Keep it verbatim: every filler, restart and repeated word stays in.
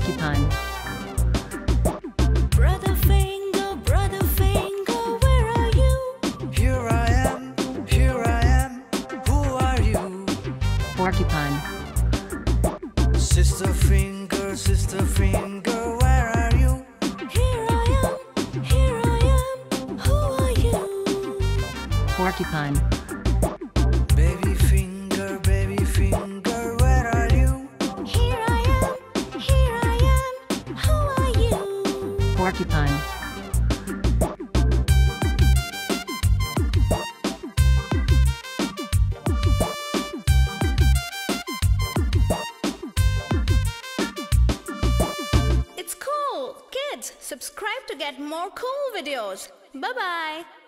Porcupine. Brother Finger, Brother Finger, where are you? Here I am, here I am, who are you? Porcupine. Sister Finger, Sister Finger, where are you? Here I am, here I am, who are you? Porcupine. Baby Finger, Baby Finger, where are you? Here I am, here I am, who are you? Porcupine. It's cool! Kids, subscribe to get more cool videos. Bye-bye!